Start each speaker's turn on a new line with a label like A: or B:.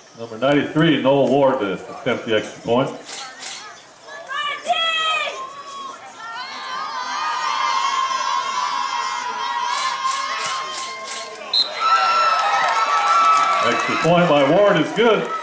A: Number 93, Noel Ward, to attempt the extra point. Extra point by Ward is good.